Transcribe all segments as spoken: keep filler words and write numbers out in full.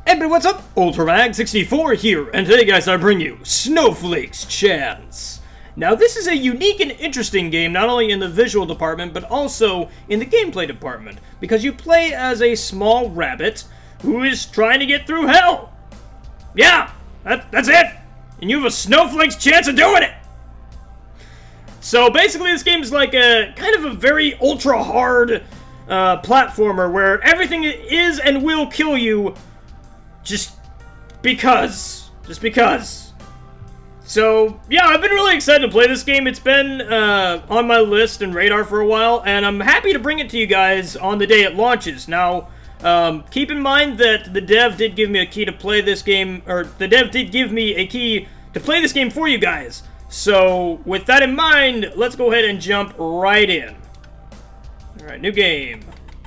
Hey everybody, what's up? Ultramag sixty-four here, and today guys I bring you Snowflake's Chance. Now this is a unique and interesting game, not only in the visual department, but also in the gameplay department, because you play as a small rabbit who is trying to get through hell. Yeah, that, that's it! And you have a snowflake's chance of doing it! So basically this game is like a kind of a very ultra hard uh, platformer where everything is and will kill you just because. Just because. So, yeah, I've been really excited to play this game. It's been uh, on my list and radar for a while, and I'm happy to bring it to you guys on the day it launches. Now, um, keep in mind that the dev did give me a key to play this game, or the dev did give me a key to play this game for you guys. So, with that in mind, let's go ahead and jump right in. Alright, new game.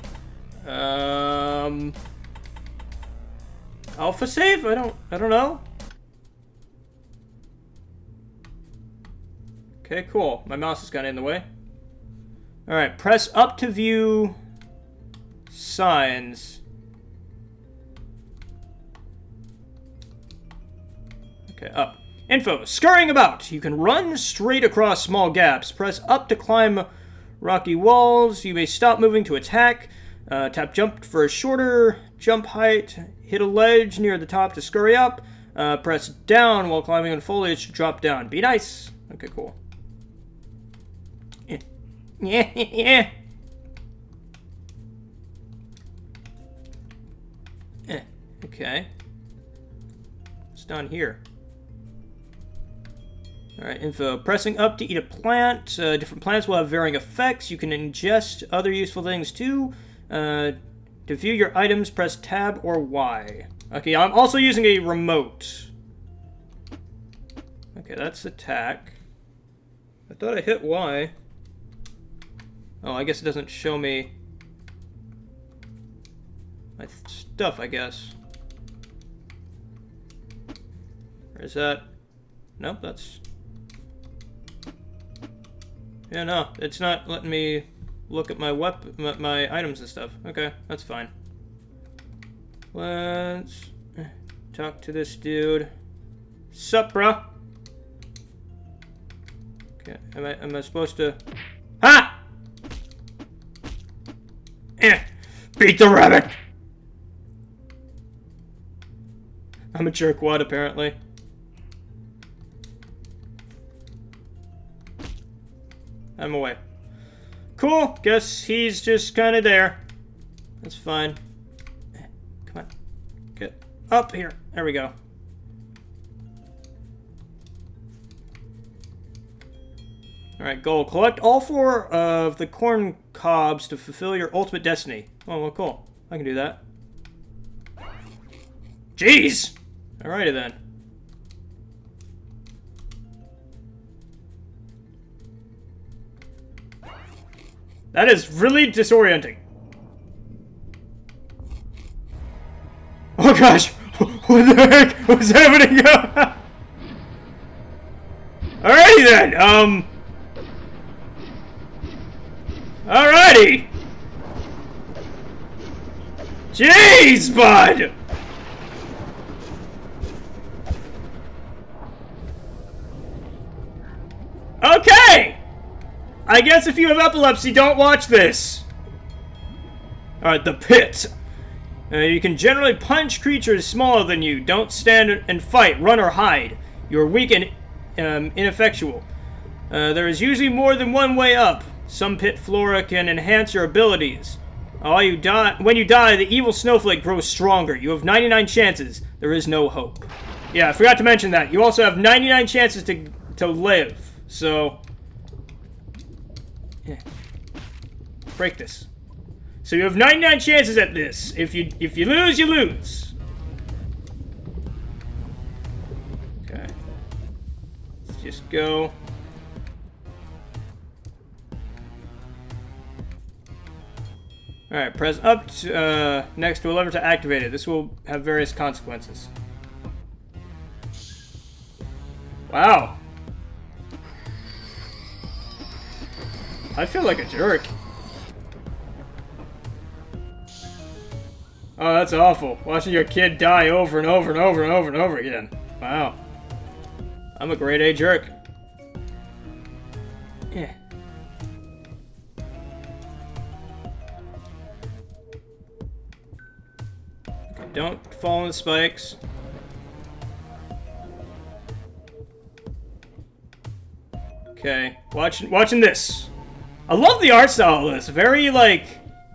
Um... Alpha save? I don't I don't know. Okay, cool. My mouse has gotten in the way. Alright, press up to view signs. Okay, up. Info. Scurrying about. You can run straight across small gaps. Press up to climb rocky walls. You may stop moving to attack. Uh, tap jump for a shorter jump height. Hit a ledge near the top to scurry up. Uh, press down while climbing on foliage to drop down. Be nice. Okay, cool. Yeah, yeah, yeah. Eh, okay. What's down here? Alright, info. Pressing up to eat a plant. Uh, different plants will have varying effects. You can ingest other useful things too. Uh, to view your items, press tab or Y. Okay, I'm also using a remote. Okay, that's attack. I thought I hit Y. Oh, I guess it doesn't show me my stuff, I guess. Or is that... Nope, that's... Yeah, no, it's not letting me look at my weapon, my, my items and stuff. Okay, that's fine. Let's talk to this dude. Sup, bro? Okay, am I am I supposed to? Ha! Eh, beat the rabbit. I'm a jerkwad, apparently. I'm away. Cool, guess he's just kind of there. That's fine. Come on. Get up here. There we go. Alright, goal. Collect all four of the corn cobs to fulfill your ultimate destiny. Oh, well, cool. I can do that. Jeez! Alrighty then. That is really disorienting. Oh gosh! What the heck? What's happening? Alrighty then, um... Alrighty! Jeez, bud! Okay! I guess if you have epilepsy, don't watch this. Alright, the pit. Uh, you can generally punch creatures smaller than you. Don't stand and fight, run or hide. You're weak and um, ineffectual. Uh, there is usually more than one way up. Some pit flora can enhance your abilities. All you die when you die, the evil snowflake grows stronger. You have ninety-nine chances. There is no hope. Yeah, I forgot to mention that. You also have ninety-nine chances to to live. So... Yeah. Break this. So you have ninety-nine chances at this. If you if you lose, you lose. Okay. Let's just go. Alright, press up to, uh, next to a lever to activate it. This will have various consequences. Wow. I feel like a jerk. Oh, that's awful. Watching your kid die over and over and over and over and over again. Wow. I'm a grade A jerk. Yeah. Okay, don't fall in the spikes. Okay, watching watching this. I love the art style of this. Very like.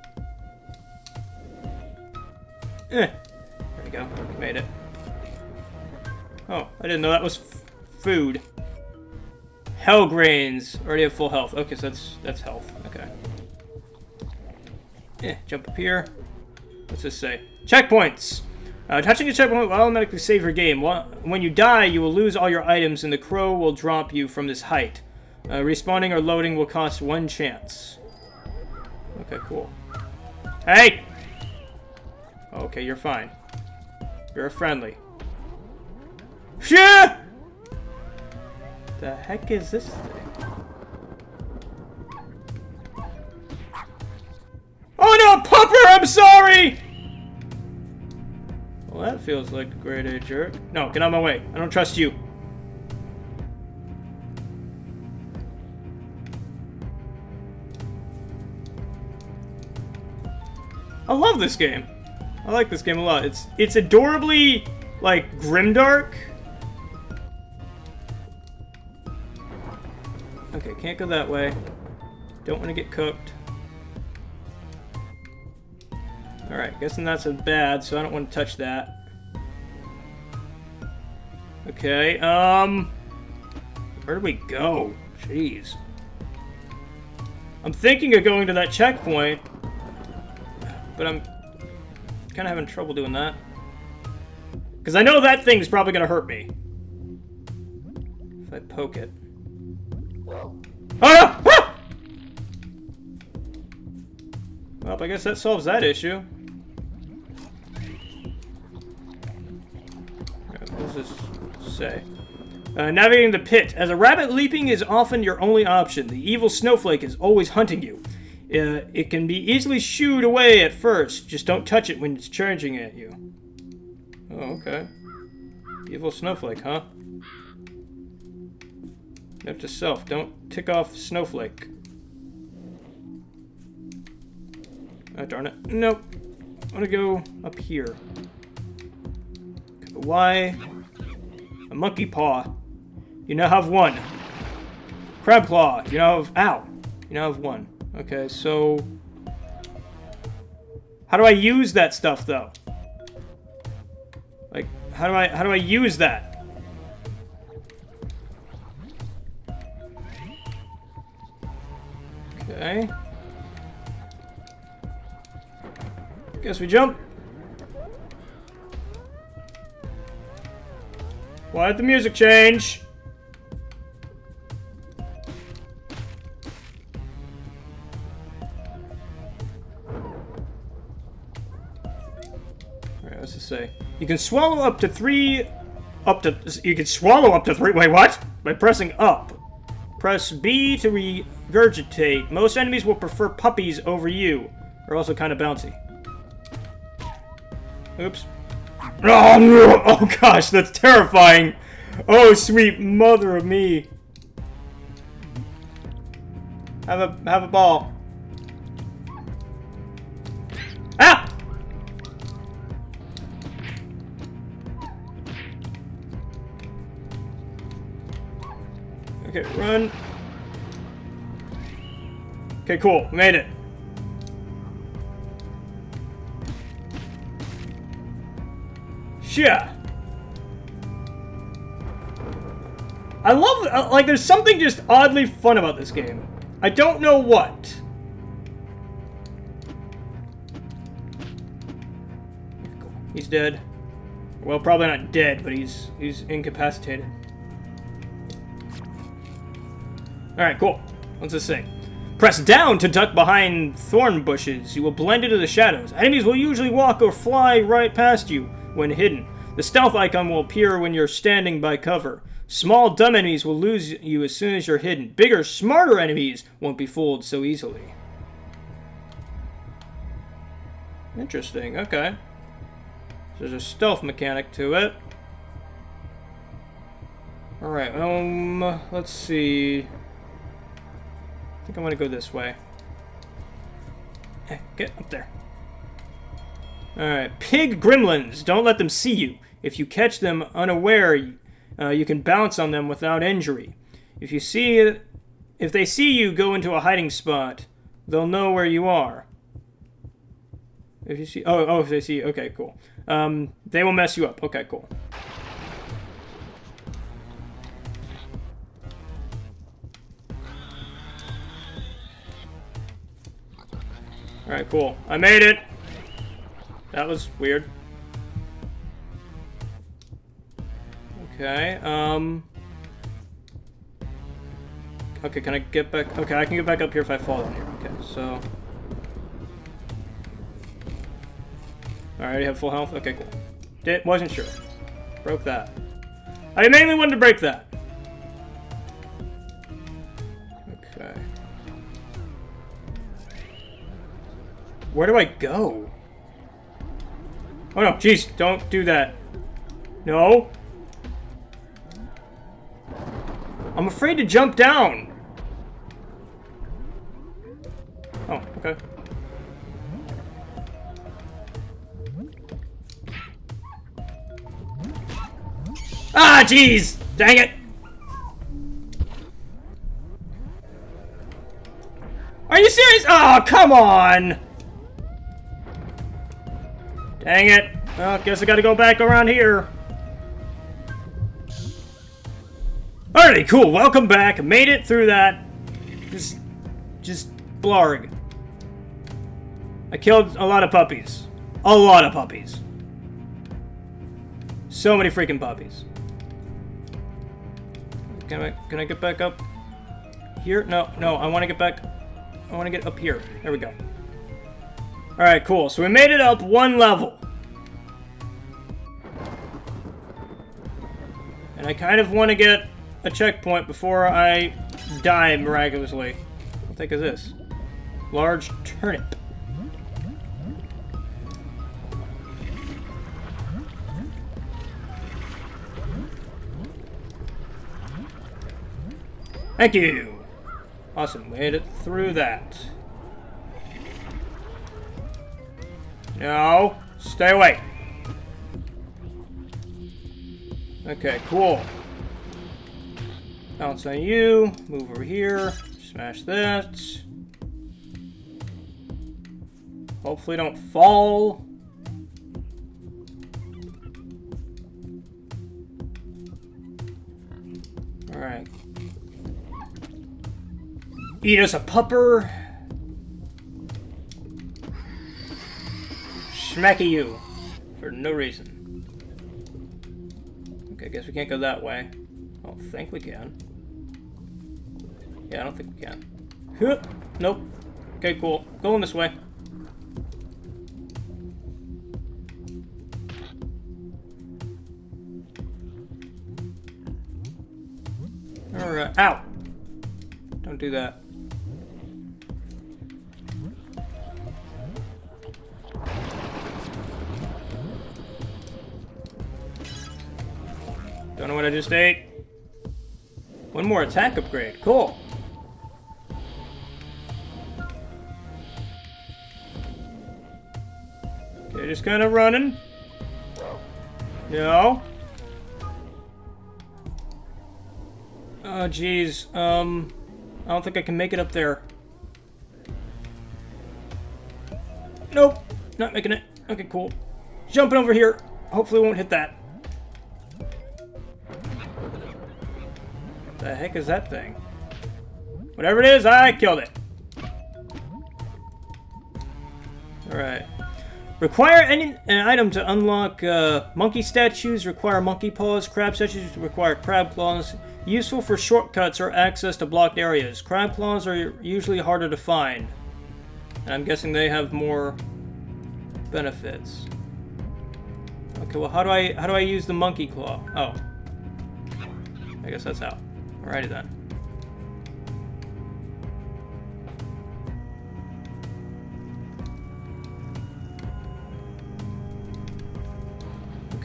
Eh. There we go. We made it. Oh, I didn't know that was f food. Hell grains. Already have full health. Okay, so that's that's health. Okay. Yeah, jump up here. What's this say? Checkpoints. Uh, touching a checkpoint will automatically save your game. When you die, you will lose all your items, and the crow will drop you from this height. Uh, respawning or loading will cost one chance. Okay, cool. Hey! Okay, you're fine. You're a friendly. Shit! The heck is this thing? Oh no, Pupper! I'm sorry! Well, that feels like a grade A jerk. No, get out of my way. I don't trust you. I love this game. I like this game a lot. It's it's adorably like grimdark. Okay, can't go that way. Don't want to get cooked. Alright, guessing that's a bad, so I don't want to touch that. Okay, um... where do we go? Jeez. I'm thinking of going to that checkpoint, but I'm kind of having trouble doing that. Because I know that thing's probably going to hurt me. If I poke it. Ah! Ah! Well, I guess that solves that issue. What does this say? Uh, navigating the pit. As a rabbit, leaping is often your only option. The evil snowflake is always hunting you. Uh, it can be easily shooed away at first. Just don't touch it when it's charging at you. Oh, okay. Evil snowflake, huh? Note to self, don't tick off snowflake. Oh, darn it. Nope. I want to go up here. Why? A monkey paw. You now have one. Crab claw. You now have... Ow. You now have one. Okay, so... how do I use that stuff, though? Like, how do I... how do I use that? Okay. Guess we jump. Why did the music change? Alright, what's this say? You can swallow up to three... Up to... You can swallow up to three... Wait, what? By pressing up. Press B to regurgitate. Most enemies will prefer puppies over you. They're also kind of bouncy. Oops. Oh, no. Oh gosh, that's terrifying. Oh, sweet mother of me. Have a have a ball. Ah! Okay, run. Okay, cool. We made it. Yeah. I love, like, there's something just oddly fun about this game. I don't know what. He's dead. Well, probably not dead, but he's he's incapacitated. Alright, cool. What's this say? Press down to duck behind thorn bushes. You will blend into the shadows. Enemies will usually walk or fly right past you when hidden. The stealth icon will appear when you're standing by cover. Small, dumb enemies will lose you as soon as you're hidden. Bigger, smarter enemies won't be fooled so easily. Interesting, okay. There's a stealth mechanic to it. Alright, um, let's see. I think I'm gonna go this way. Eh, get up there. Alright, pig gremlins. Don't let them see you. If you catch them unaware, uh, you can bounce on them without injury. If you see, if they see you go into a hiding spot, they'll know where you are. If you see, oh, oh, if they see, okay, cool. Um, they will mess you up. Okay, cool. Alright, cool. I made it! That was weird. Okay, um... okay, can I get back? Okay, I can get back up here if I fall in here. Okay, so... I already have full health? Okay, cool. Did, wasn't sure. Broke that. I mainly wanted to break that. Okay. Where do I go? Oh no, jeez, don't do that. No. I'm afraid to jump down. Oh, okay. Ah, jeez! Dang it! Are you serious? Oh, come on! Dang it. Well, guess I gotta go back around here. Alrighty, cool. Welcome back. Made it through that. Just, just blarg. I killed a lot of puppies. A lot of puppies. So many freaking puppies. Can I, can I get back up here? No, no, I want to get back. I want to get up here. There we go. Alright, cool. So we made it up one level. And I kind of want to get a checkpoint before I die miraculously. What the heck is this? Large turnip. Thank you! Awesome, made it through that. No, stay away. Okay, cool. Bounce on you, move over here, smash that. Hopefully don't fall. Alright. Eat us a pupper. Smacky you. For no reason. Okay, I guess we can't go that way. I don't think we can. Yeah, I don't think we can. Huh. Nope. Okay, cool. Going this way. Alright. Ow! Don't do that. Don't know what I just ate. One more attack upgrade. Cool. Okay, just kind of running. No. Oh, jeez. Um, I don't think I can make it up there. Nope. Not making it. Okay, cool. Jumping over here. Hopefully it won't hit that. The heck is that thing? Whatever it is, I killed it. Alright. Require any an item to unlock uh, monkey statues, require monkey paws, crab statues require crab claws. Useful for shortcuts or access to blocked areas. Crab claws are usually harder to find. And I'm guessing they have more benefits. Okay, well how do I how do I use the monkey claw? Oh. I guess that's how. Alrighty then.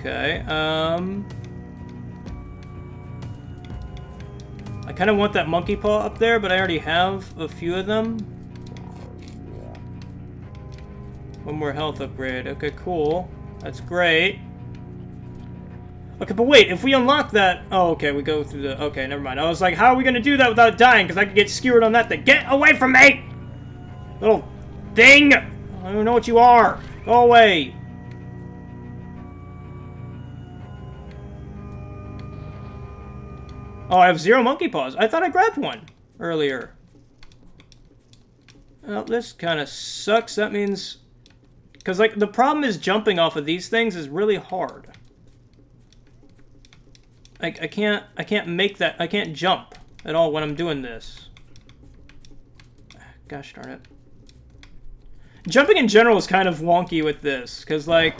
Okay, um... I kind of want that monkey paw up there, but I already have a few of them. One more health upgrade. Okay, cool. That's great. Okay, but wait, if we unlock that... Oh, okay, we go through the... Okay, never mind. I was like, how are we going to do that without dying? Because I could get skewered on that thing. Get away from me! Little thing! I don't even know what you are. Go away. Oh, I have zero monkey paws. I thought I grabbed one earlier. Well, this kind of sucks. That means... Because, like, the problem is jumping off of these things is really hard. I, I can't... I can't make that... I can't jump at all when I'm doing this. Gosh darn it. Jumping in general is kind of wonky with this. Because, like...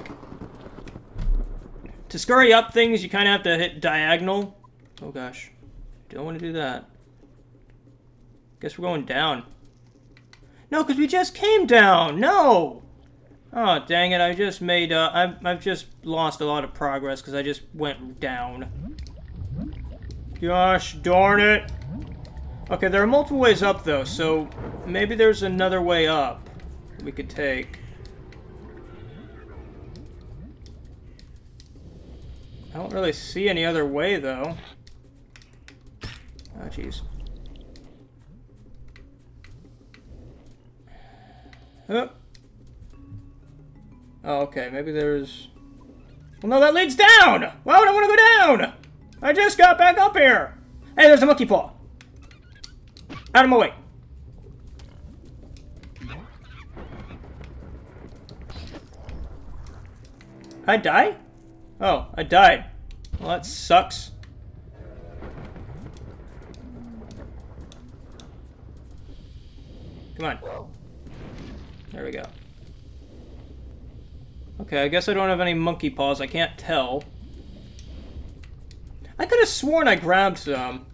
To scurry up things, you kind of have to hit diagonal. Oh, gosh. Don't want to do that. Guess we're going down. No, because we just came down! No! Oh, dang it, I just made, uh, I've, I've just lost a lot of progress because I just went down. Gosh darn it! Okay, there are multiple ways up, though, so maybe there's another way up we could take. I don't really see any other way, though. Oh, jeez. Oh. Oh, okay, maybe there's... Well, no, that leads down! Why would I want to go down? I just got back up here! Hey, there's a monkey paw! Out of my way! I die? Oh, I died. Well, that sucks. Come on. There we go. Okay, I guess I don't have any monkey paws. I can't tell. I could have sworn I grabbed some.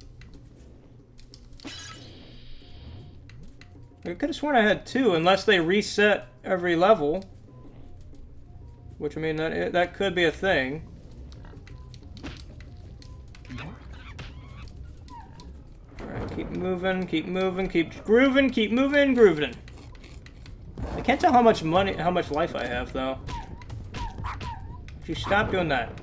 I could have sworn I had two, unless they reset every level. Which, I mean, that, that could be a thing. Alright, keep moving, keep moving, keep grooving, keep moving, grooving. I can't tell how much money, how much life I have, though. If you stop doing that.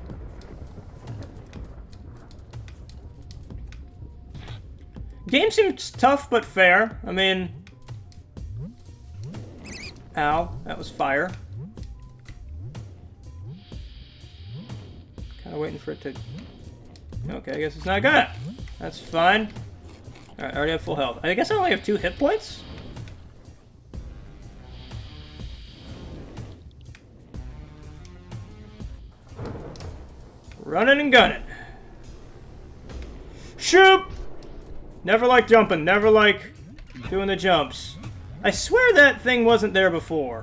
Game seems tough, but fair. I mean... Ow, that was fire. Kind of waiting for it to... Okay, I guess it's not gonna. That's fine. Alright, I already have full health. I guess I only have two hit points? Running and gunning. Shoot! Never like jumping. Never like doing the jumps. I swear that thing wasn't there before.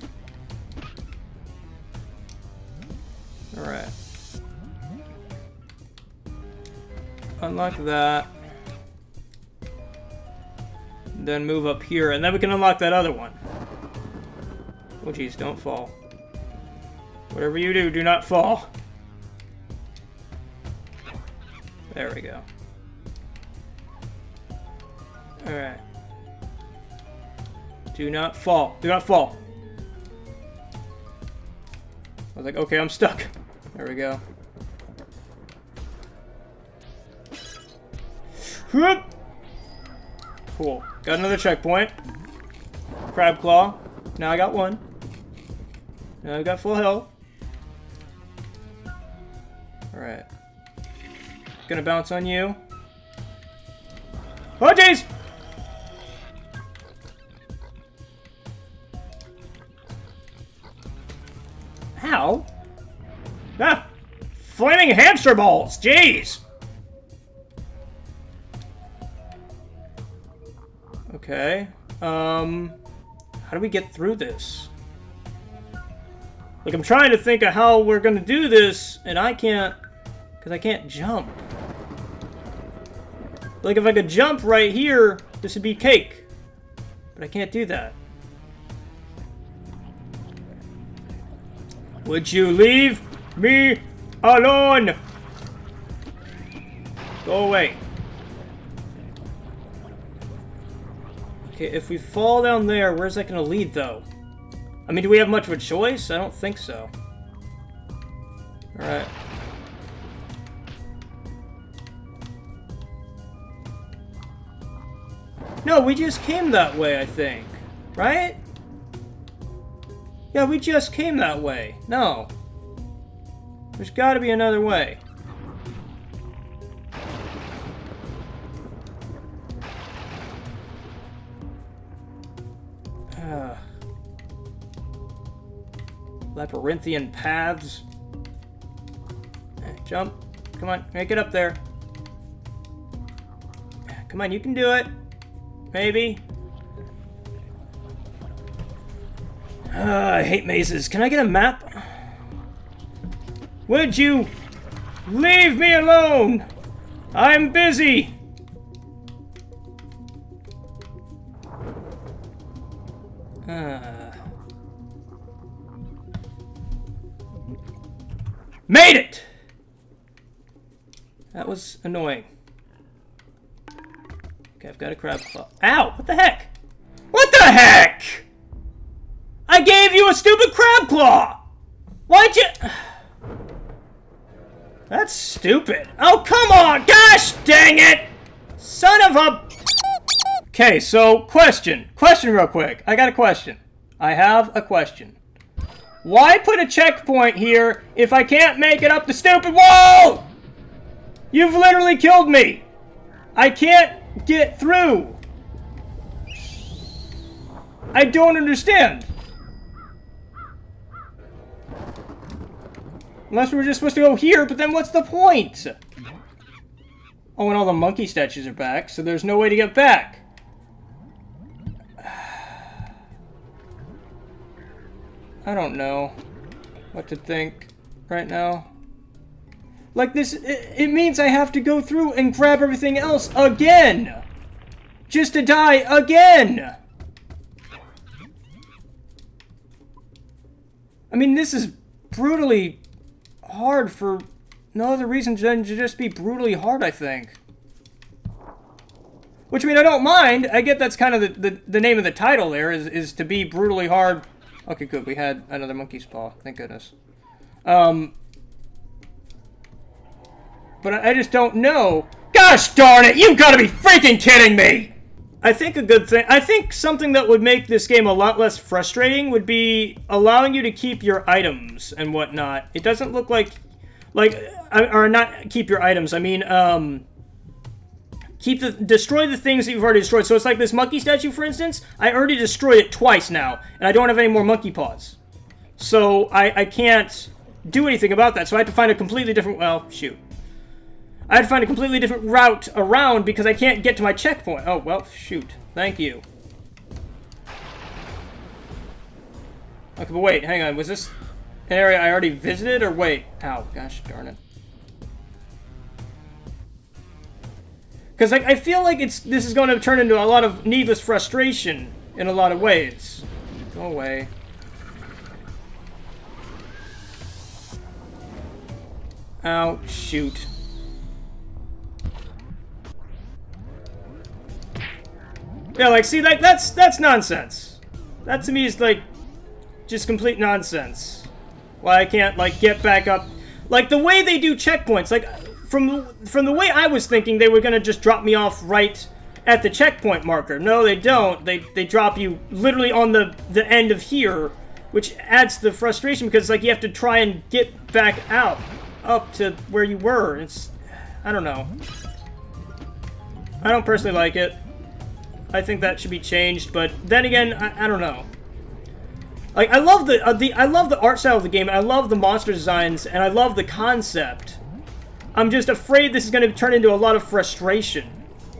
Alright. Unlock that. Then move up here, and then we can unlock that other one. Oh geez, don't fall. Whatever you do, do not fall. There we go. Alright. Do not fall. Do not fall. I was like, okay, I'm stuck. There we go. Whoop! Cool. Got another checkpoint. Crab claw. Now I got one. Now I got full health. Alright. Gonna bounce on you. Oh, jeez! Ow! Ah! Flaming hamster balls! Jeez! Okay. Um... How do we get through this? Like, I'm trying to think of how we're gonna do this, and I can't... Because I can't jump. Like, if I could jump right here, this would be cake. But I can't do that. Would you leave me alone. Go away. Okay, if we fall down there, where's that gonna lead, though? I mean, do we have much of a choice? I don't think so. Alright. No, we just came that way, I think. Right? Yeah, we just came that way. No. There's gotta be another way. Uh, labyrinthian paths. Jump. Come on, make it up there. Come on, you can do it. Maybe. Uh, I hate mazes. Can I get a map? Would you leave me alone? I'm busy. Uh. Made it! That was annoying. Okay, I've got a crab claw. Ow! What the heck? What the heck? I gave you a stupid crab claw! Why'd you... That's stupid. Oh, come on! Gosh dang it! Son of a... Okay, so, question. Question real quick. I got a question. I have a question. Why put a checkpoint here if I can't make it up the stupid wall? You've literally killed me. I can't get through. I don't understand. Unless we're just supposed to go here, but then what's the point? Oh, and all the monkey statues are back, so there's no way to get back. I don't know what to think right now. Like this, it, it means I have to go through and grab everything else again! Just to die again! I mean, this is brutally hard for no other reason than to just be brutally hard, I think. Which, I mean, I don't mind. I get that's kind of the, the, the name of the title there, is, is to be brutally hard. Okay, good. We had another monkey's paw. Thank goodness. Um, but I, I just don't know. Gosh darn it! You've got to be freaking kidding me! I think a good thing... I think something that would make this game a lot less frustrating would be allowing you to keep your items and whatnot. It doesn't look like... Like... Or not keep your items. I mean, um... Keep the... Destroy the things that you've already destroyed. So it's like this monkey statue, for instance. I already destroyed it twice now. And I don't have any more monkey paws. So I, I can't do anything about that. So I have to find a completely different... Well, shoot. I had to find a completely different route around because I can't get to my checkpoint. Oh, well, shoot. Thank you. Okay, but wait, hang on. Was this an area I already visited, or wait? Ow, gosh darn it. Because I, I feel like it's this is going to turn into a lot of needless frustration in a lot of ways. Go away. Ow, shoot. Yeah, like, see, like, that's, that's nonsense. That, to me, is, like, just complete nonsense. Why I can't, like, get back up. Like, the way they do checkpoints, like, from, from the way I was thinking, they were gonna just drop me off right at the checkpoint marker. No, they don't. They, they drop you literally on the, the end of here, which adds to the frustration, because, like, you have to try and get back out, up to where you were. It's, I don't know. I don't personally like it. I think that should be changed, but then again, I, I don't know. Like, I love the uh, the I love the art style of the game, and I love the monster designs, and I love the concept. I'm just afraid this is going to turn into a lot of frustration,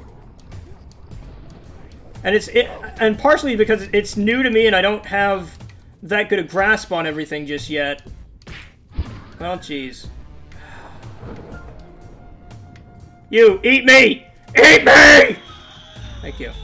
and it's it, and partially because it's new to me, and I don't have that good a grasp on everything just yet. Well, jeez. You eat me, eat me! Thank you.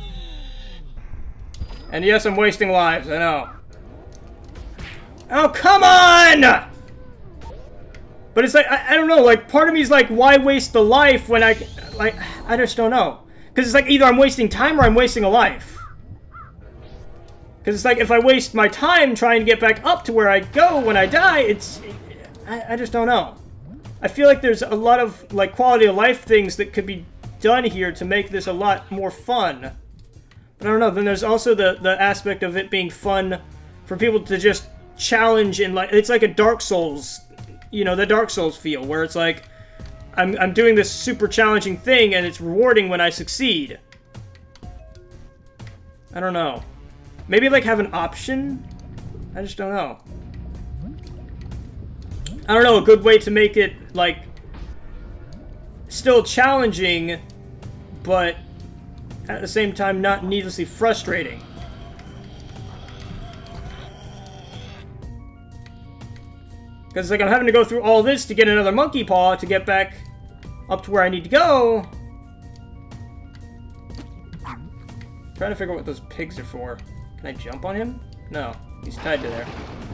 And yes, I'm wasting lives, I know. Oh, come on! But it's like, I, I don't know, like, part of me is like, why waste the life when I, like, I just don't know. Because it's like, either I'm wasting time or I'm wasting a life. Because it's like, if I waste my time trying to get back up to where I go when I die, it's, I, I just don't know. I feel like there's a lot of, like, quality of life things that could be done here to make this a lot more fun. But I don't know, then there's also the, the aspect of it being fun for people to just challenge and, like, it's like a Dark Souls, you know, the Dark Souls feel, where it's like, I'm, I'm doing this super challenging thing and it's rewarding when I succeed. I don't know. Maybe, like, have an option? I just don't know. I don't know, a good way to make it, like, still challenging, but at the same time not needlessly frustrating. Because, like, I'm having to go through all this to get another monkey paw to get back up to where I need to go. I'm trying to figure out what those pigs are for. Can I jump on him? No, he's tied to there.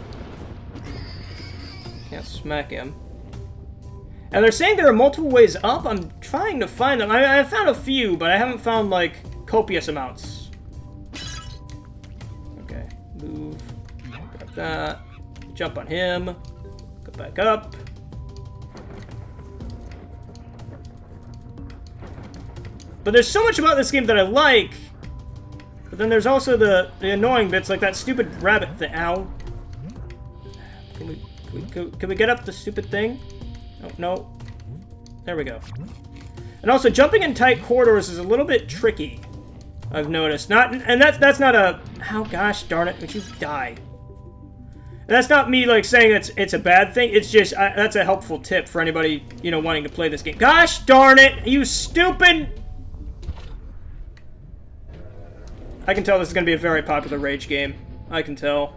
Can't smack him. And they're saying there are multiple ways up. I'm trying to find them. I, I found a few, but I haven't found, like, copious amounts. Okay, move. Grab that. Jump on him. Go back up. But there's so much about this game that I like. But then there's also the, the annoying bits, like that stupid rabbit thing. Ow. Can we, can we, can, can we get up the stupid thing? No, no. There we go. And also, jumping in tight corridors is a little bit tricky, I've noticed. Not, and that's that's not a... Oh, gosh darn it. Would you die? And that's not me, like, saying it's, it's a bad thing. It's just, I, that's a helpful tip for anybody, you know, wanting to play this game. Gosh darn it! You stupid... I can tell this is going to be a very popular Rage game. I can tell.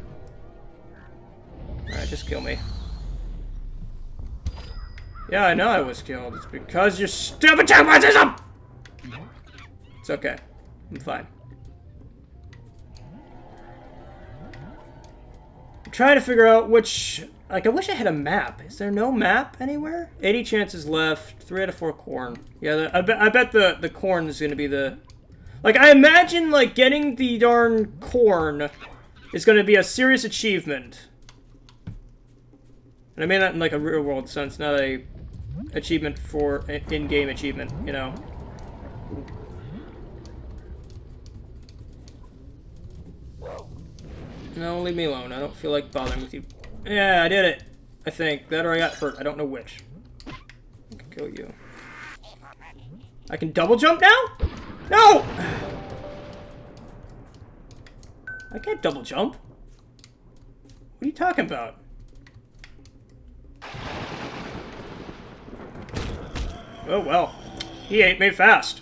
Alright, just kill me. Yeah, I know I was killed. It's because you're stupid terrorism! It's okay. I'm fine. I'm trying to figure out which... Like, I wish I had a map. Is there no map anywhere? eighty chances left. three out of four corn. Yeah, the, I, bet, I bet the, the corn is going to be the... Like, I imagine, like, getting the darn corn is going to be a serious achievement. And I mean that in, like, a real-world sense, not a achievement for in-game achievement, you know? No, leave me alone. I don't feel like bothering with you. Yeah, I did it. I think. That or I got hurt. I don't know which. I can kill you. I can double jump now? No! I can't double jump. What are you talking about? Oh, well. He ate me fast.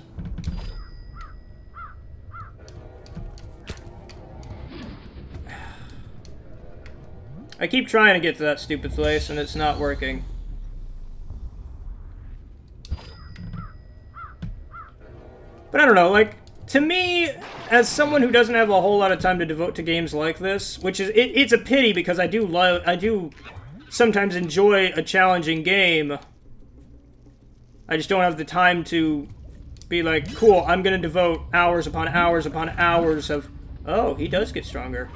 I keep trying to get to that stupid place, and it's not working. But I don't know, like, to me, as someone who doesn't have a whole lot of time to devote to games like this, which is, it, it's a pity because I do love, I do sometimes enjoy a challenging game. I just don't have the time to be like, cool, I'm gonna devote hours upon hours upon hours of... Oh, he does get stronger.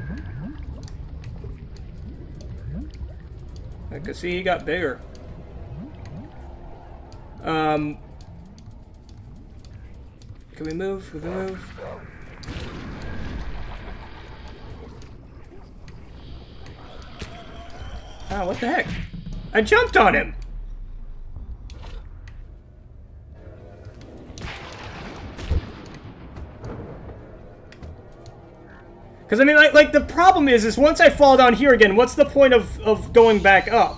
I can see he got bigger. Um... Can we move? Can we move? Ah, what the heck? I jumped on him! Because, I mean, like, like, the problem is, is once I fall down here again, what's the point of, of going back up?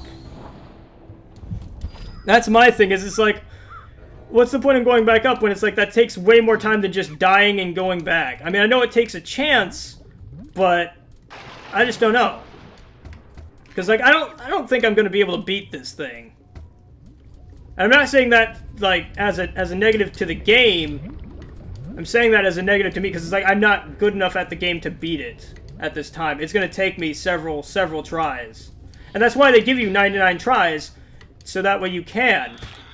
That's my thing, is it's like... What's the point of going back up when it's like that takes way more time than just dying and going back? I mean, I know it takes a chance, but I just don't know. Because, like, I don't I don't think I'm going to be able to beat this thing. And I'm not saying that, like, as a, as a negative to the game. I'm saying that as a negative to me because it's like I'm not good enough at the game to beat it at this time. It's going to take me several, several tries. And And that's why they give you ninety-nine tries, so that way you can.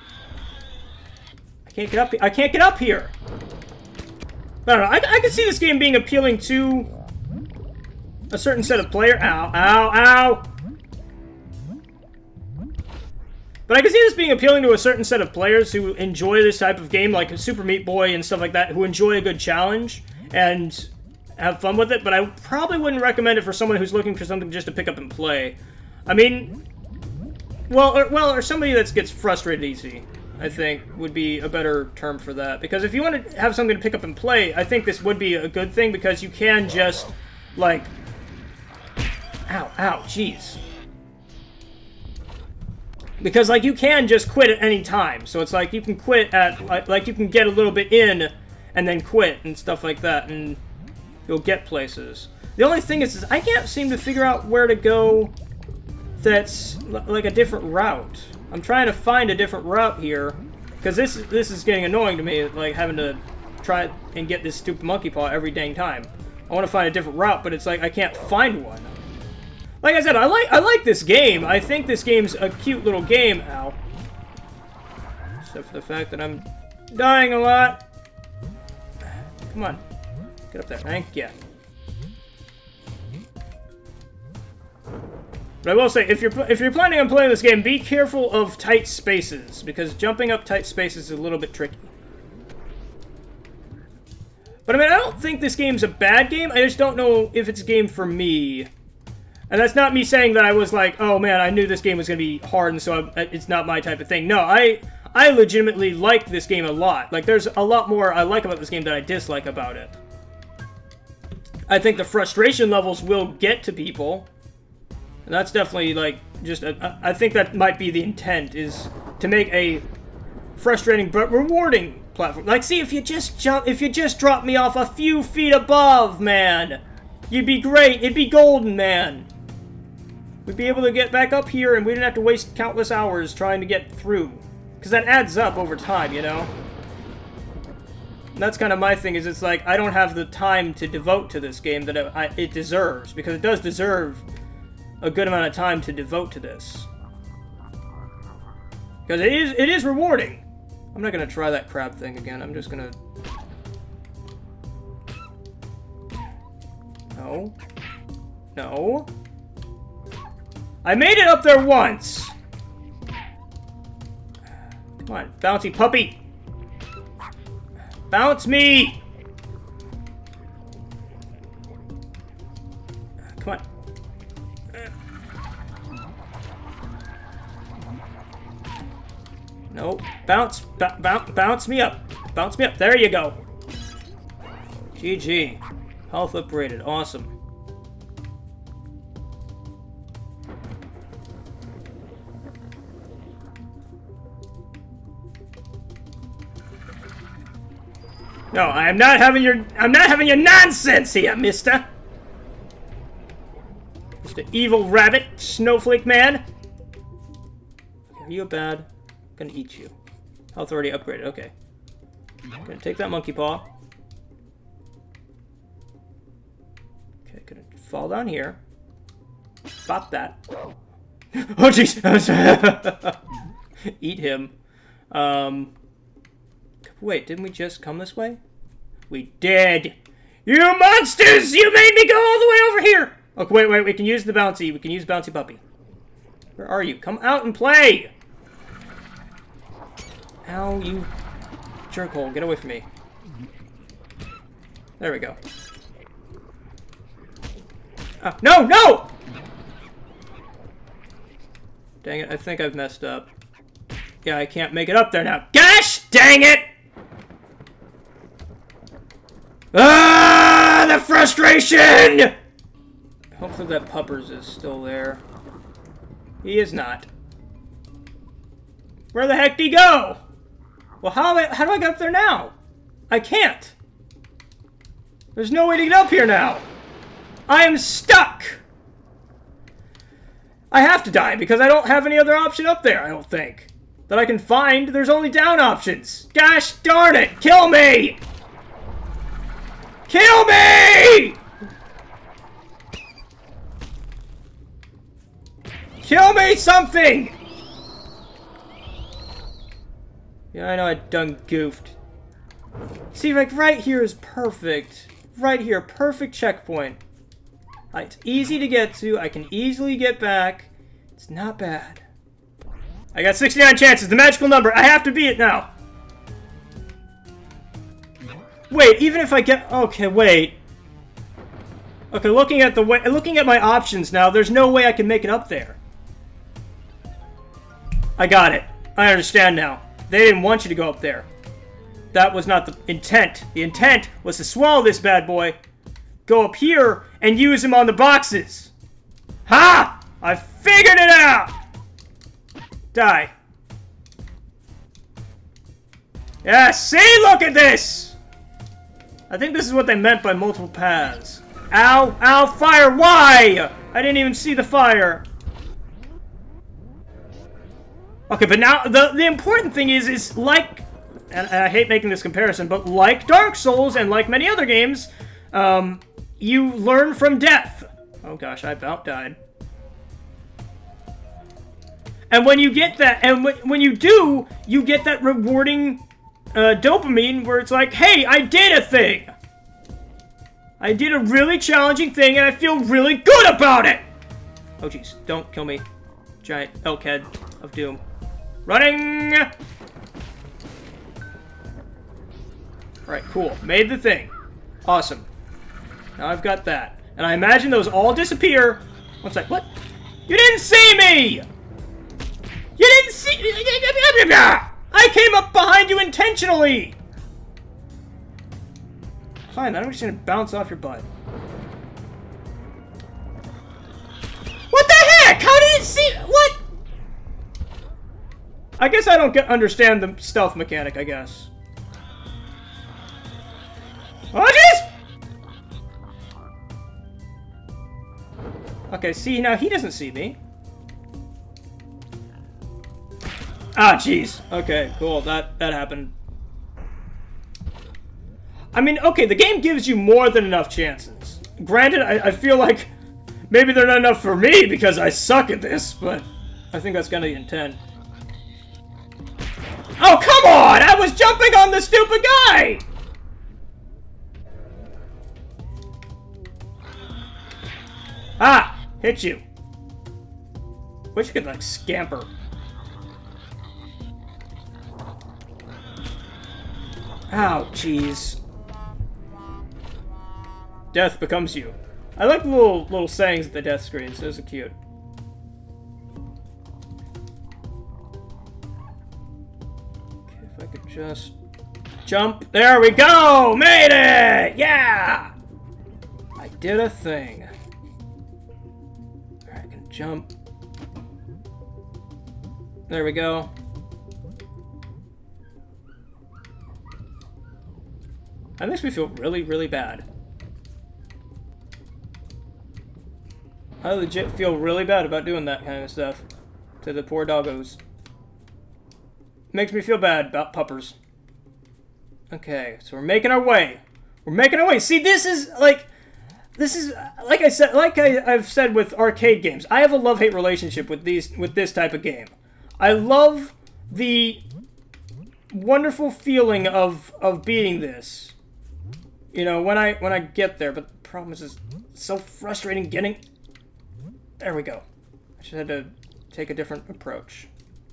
I can't get up. I can't get up here. I don't know. I, I can see this game being appealing to a certain set of player. Ow! Ow! Ow! But I can see this being appealing to a certain set of players who enjoy this type of game, like Super Meat Boy and stuff like that, who enjoy a good challenge and have fun with it. But I probably wouldn't recommend it for someone who's looking for something just to pick up and play. I mean, well, or, well, or somebody that gets frustrated easy, I think, would be a better term for that. Because if you want to have something to pick up and play, I think this would be a good thing, because you can just, like... Ow, ow, jeez. Because, like, you can just quit at any time. So it's like, you can quit at, like, like, you can get a little bit in and then quit and stuff like that, and you'll get places. The only thing is, is I can't seem to figure out where to go that's, like, a different route. I'm trying to find a different route here, because this, this is getting annoying to me, like, having to try and get this stupid monkey paw every dang time. I want to find a different route, but it's like, I can't find one. Like I said, I like I like this game. I think this game's a cute little game. Ow. Except for the fact that I'm dying a lot. Come on. Get up there. Thank you. But I will say, if you're if you're planning on playing this game, be careful of tight spaces, because jumping up tight spaces is a little bit tricky. But I mean, I don't think this game's a bad game. I just don't know if it's a game for me. And that's not me saying that I was like, oh man, I knew this game was going to be hard, and so I, it's not my type of thing. No, I I legitimately like this game a lot. Like, there's a lot more I like about this game than I dislike about it. I think the frustration levels will get to people. And that's definitely, like, just... A, I think that might be the intent, is to make a frustrating but rewarding platform. Like, see, if you just jump... If you just drop me off a few feet above, man, you'd be great. It'd be golden, man. We'd be able to get back up here, and we didn't have to waste countless hours trying to get through. Because that adds up over time, you know? And that's kind of my thing, is it's like, I don't have the time to devote to this game that it, I, it deserves. Because it does deserve a good amount of time to devote to this. Because it is, it is rewarding. I'm not going to try that crab thing again. I'm just going to... No. No. I made it up there once! Come on, bouncy puppy! Bounce me! Come on. No, bounce, bounce, bounce me up. Bounce me up, there you go. G G. Health upgraded, awesome. No, I am not having your I'm not having your nonsense here, mister. Mister Evil Rabbit, Snowflake Man. Are you bad? I'm gonna eat you. Health already upgraded, okay. I'm gonna take that monkey paw. Okay, gonna fall down here. Bop that. Oh jeez! Eat him. Um Wait, didn't we just come this way? We did! You monsters! You made me go all the way over here! Okay, wait, wait, we can use the bouncy. We can use bouncy puppy. Where are you? Come out and play! Ow, you jerkhole. Get away from me. There we go. Ah, no, no! Dang it, I think I've messed up. Yeah, I can't make it up there now. Gosh dang it! Ah, the frustration! Hopefully that Puppers is still there. He is not. Where the heck did he go? Well, how, how do I get up there now? I can't. There's no way to get up here now. I am stuck. I have to die because I don't have any other option up there, I don't think. That I can find. There's only down options. Gosh darn it. Kill me. Kill me! Kill me something! Yeah, I know I done goofed. See, like, right here is perfect. Right here, perfect checkpoint. It's easy to get to. I can easily get back. It's not bad. I got sixty-nine chances, the magical number. I have to beat it now. Wait, even if I get... Okay, wait. Okay, looking at the way... Looking at my options now, there's no way I can make it up there. I got it. I understand now. They didn't want you to go up there. That was not the intent. The intent was to swallow this bad boy, go up here, and use him on the boxes. Ha! I figured it out! Die. Yeah, see? Look at this! I think this is what they meant by multiple paths. Ow! Ow! Fire! Why? I didn't even see the fire. Okay, but now, the, the important thing is, is like... And, and I hate making this comparison, but like Dark Souls and like many other games, um, you learn from death. Oh gosh, I about died. And when you get that, and when, when you do, you get that rewarding uh, dopamine where it's like, hey, I did a thing! I did a really challenging thing and I feel really good about it! Oh jeez, don't kill me. Giant elk head of doom. Running! Alright, cool. Made the thing. Awesome. Now I've got that. And I imagine those all disappear. One sec. What? You didn't see me! You didn't see... I came up behind you intentionally! Fine, I'm just gonna bounce off your butt. What the heck? How did it see... What? I guess I don't get understand the stealth mechanic, I guess. Oh, jeez! Okay, see, now he doesn't see me. Ah, jeez. Okay, cool. That that happened. I mean, okay, the game gives you more than enough chances. Granted, I, I feel like maybe they're not enough for me because I suck at this, but I think that's kind of the intent. Oh, come on! I was jumping on the stupid guy! Ah! Hit you. Wish you could, like, scamper. Ow, jeez. Death becomes you. I like the little, little sayings at the death screens. Those are cute. Okay, if I could just... jump. There we go! Made it! Yeah! I did a thing. Alright, I can jump. There we go. That makes me feel really, really bad. I legit feel really bad about doing that kind of stuff to the poor doggos. Makes me feel bad about puppers. Okay, so we're making our way. We're making our way. See, this is like, this is like I said, like I, I've said with arcade games. I have a love-hate relationship with these, with this type of game. I love the wonderful feeling of of beating this. You know, when I when I get there, but the problem is, it's so frustrating getting. There we go. I should have to take a different approach.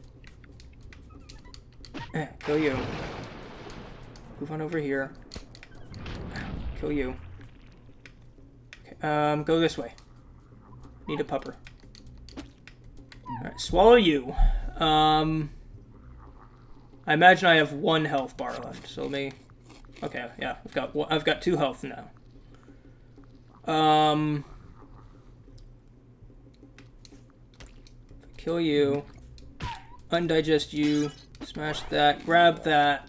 Eh, kill you. Move on over here. Kill you. Okay, um, go this way. Need a pupper. Alright, swallow you. Um, I imagine I have one health bar left, so let me... Okay, yeah, I've got one, I've got two health now. Um... Kill you. Undigest you. Smash that. Grab that.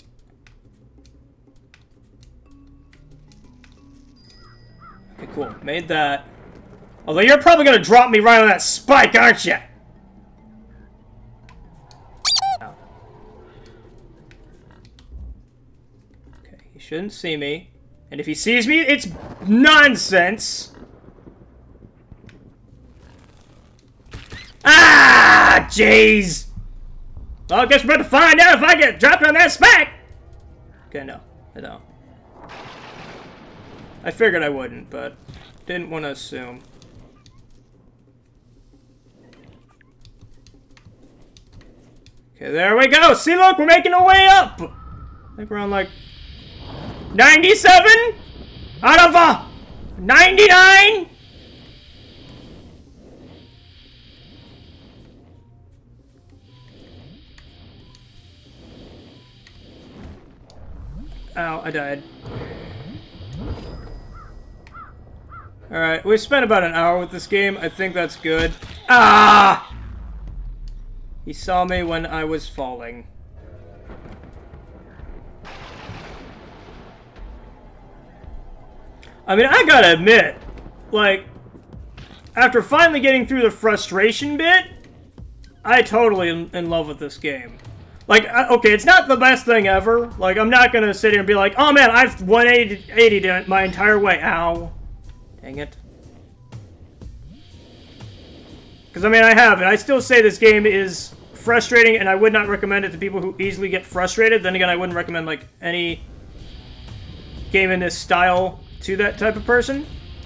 Okay, cool. Made that. Although you're probably gonna drop me right on that spike, aren't you? Okay, he shouldn't see me. And if he sees me, it's nonsense! jeez! Well, I guess we're about to find out if I get dropped on that spec! Okay, no. I don't. I figured I wouldn't, but didn't want to assume. Okay, there we go! See, look, we're making our way up! I think we're on, like, ninety-seven? Out of a ninety-nine? Ow, I died. Alright, we spent about an hour with this game. I think that's good. Ah! He saw me when I was falling. I mean, I gotta admit, like, after finally getting through the frustration bit, I totally in, in love with this game. Like, okay, it's not the best thing ever. Like, I'm not gonna sit here and be like, oh man, I've one eighty it my entire way. Ow. Dang it. Because, I mean, I have, and I still say this game is frustrating, and I would not recommend it to people who easily get frustrated. Then again, I wouldn't recommend, like, any game in this style to that type of person.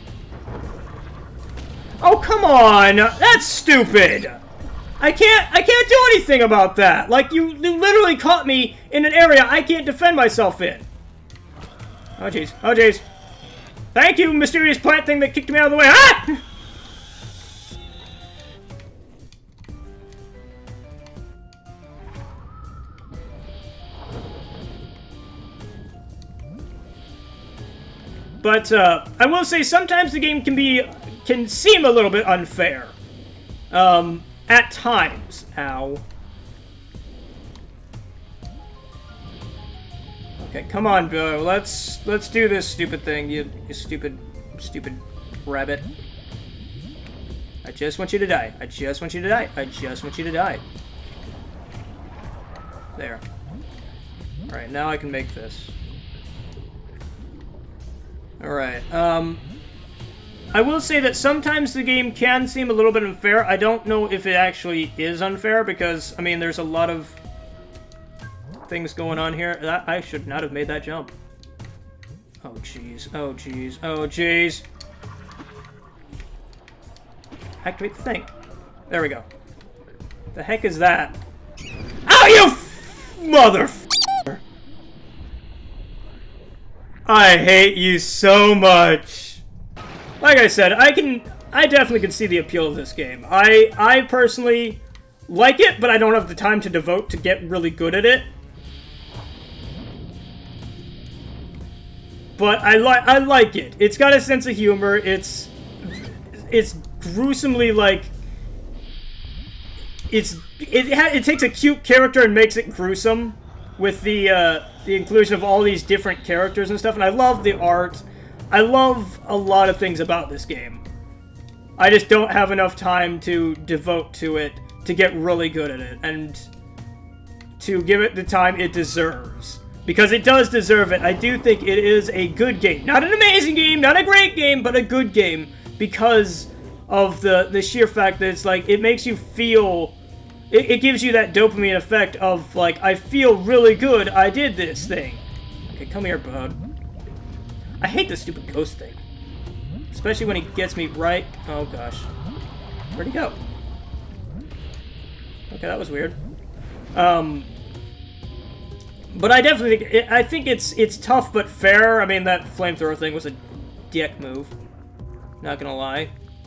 Oh, come on! That's stupid! I can't, I can't do anything about that! Like, you, you literally caught me in an area I can't defend myself in. Oh, jeez. Oh, jeez. Thank you, mysterious plant thing that kicked me out of the way. Ah! But, uh, I will say sometimes the game can be, can seem a little bit unfair. Um, at times. Ow. Okay, come on, Bill. Let's, let's do this stupid thing, you, you stupid, stupid rabbit. I just want you to die. I just want you to die. I just want you to die. There. Alright, now I can make this. Alright, um... I will say that sometimes the game can seem a little bit unfair. I don't know if it actually is unfair, because, I mean, there's a lot of things going on here. That, I should not have made that jump. Oh, jeez. Oh, jeez. Oh, jeez. Activate the thing. There we go. The heck is that? Oh, you f mother f I hate you so much. Like I said, I can, I definitely can see the appeal of this game. I, I personally like it, but I don't have the time to devote to get really good at it. But I like, I like it. It's got a sense of humor. It's, it's gruesomely like, it's, it, ha it takes a cute character and makes it gruesome with the, uh, the inclusion of all these different characters and stuff. And I love the art. I love a lot of things about this game. I just don't have enough time to devote to it to get really good at it and to give it the time it deserves. Because it does deserve it. I do think it is a good game. Not an amazing game, not a great game, but a good game because of the, the sheer fact that it's like, it makes you feel, it, it gives you that dopamine effect of like, I feel really good, I did this thing. Okay, come here, bud. I hate this stupid ghost thing. Especially when he gets me right... Oh, gosh. Where'd he go? Okay, that was weird. Um... But I definitely think... It, I think it's it's tough but fair. I mean, that flamethrower thing was a dick move. Not gonna lie.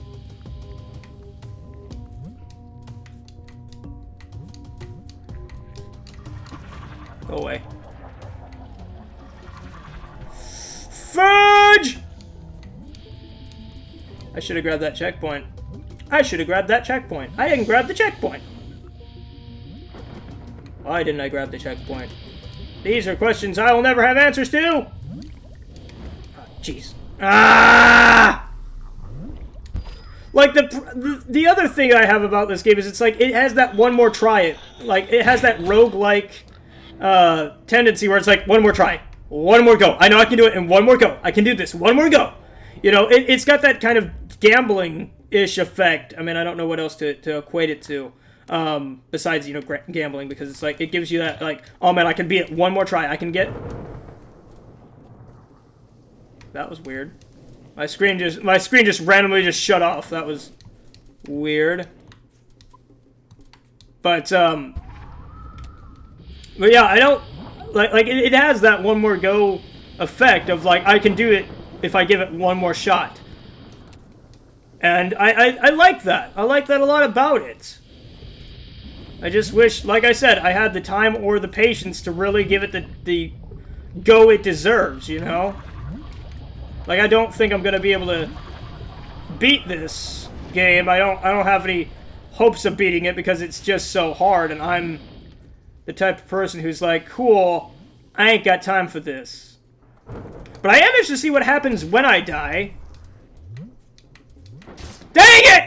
Go away. Fudge! I should have grabbed that checkpoint. I should have grabbed that checkpoint. I didn't grab the checkpoint. Why didn't I grab the checkpoint? These are questions I will never have answers to! Jeez. Oh, ah! Like, the, the the other thing I have about this game is it's like, it has that one more try it. Like, it has that roguelike uh, tendency where it's like, one more try. One more go. I know I can do it in one more go. I can do this. One more go. You know, it, it's got that kind of gambling-ish effect. I mean, I don't know what else to, to equate it to. Um, besides, you know, gambling, because it's like, it gives you that, like, oh man, I can beat it one more try. I can get... That was weird. My screen just, my screen just randomly just shut off. That was weird. But, um... But yeah, I don't... Like, like it, it has that one more go effect of, like, I can do it if I give it one more shot. And I, I, I like that. I like that a lot about it. I just wish, like I said, I had the time or the patience to really give it the, the go it deserves, you know? Like, I don't think I'm gonna be able to beat this game. I don't, I don't have any hopes of beating it because it's just so hard, and I'm the type of person who's like, cool, I ain't got time for this. But I am interested to see what happens when I die. Dang it!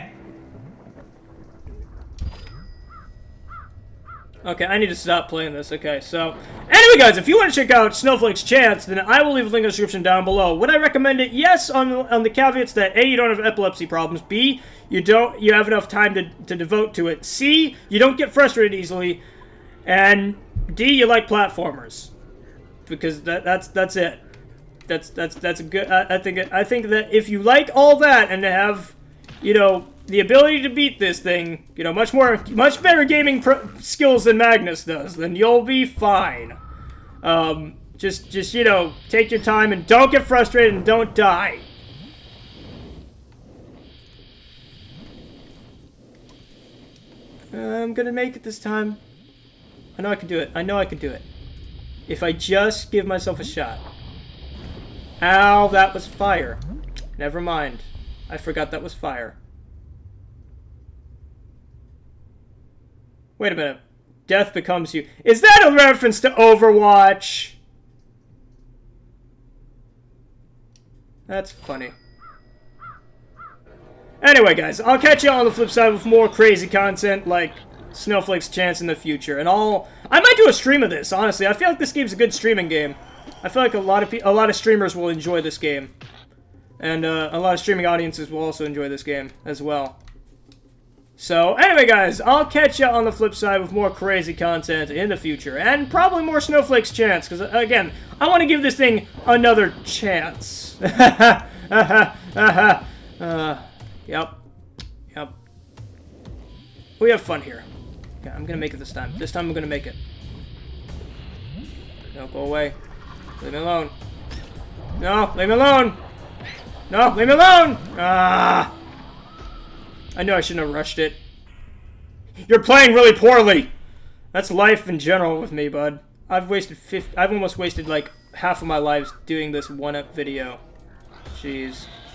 Okay, I need to stop playing this. Okay, so... Anyway, guys, if you want to check out Snowflake's Chance, then I will leave a link in the description down below. Would I recommend it? Yes, on, on the caveats that A, you don't have epilepsy problems. B, you don't you have enough time to, to devote to it. C, you don't get frustrated easily. And D, you like platformers. Because that that's that's it. That's that's that's a good... I, I think I think that if you like all that and have, you know, the ability to beat this thing, you know, much more, much better gaming pro skills than Magnus does, then you'll be fine. Um, just, just, you know, take your time and don't get frustrated and don't die. I'm gonna make it this time. I know I can do it. I know I can do it. If I just give myself a shot. Ow, that was fire. Never mind. I forgot that was fire. Wait a minute. Death becomes you. Is that a reference to Overwatch? That's funny. Anyway, guys, I'll catch you on the flip side with more crazy content like Snowflake's Chance in the future. And I'll... I might do a stream of this, honestly. I feel like this game's a good streaming game. I feel like a lot of pe a lot of streamers will enjoy this game. And uh, a lot of streaming audiences will also enjoy this game as well. So, anyway, guys, I'll catch you on the flip side with more crazy content in the future. And probably more Snowflake's Chance, because, again, I want to give this thing another chance. uh, yep. Yep. We have fun here. Okay, I'm going to make it this time. This time I'm going to make it. No, go away. Leave me alone. No, leave me alone! No, leave me alone! Ah! I knew I shouldn't have rushed it. You're playing really poorly! That's life in general with me, bud. I've wasted fifty... I've almost wasted, like, half of my life doing this one-up video. Jeez.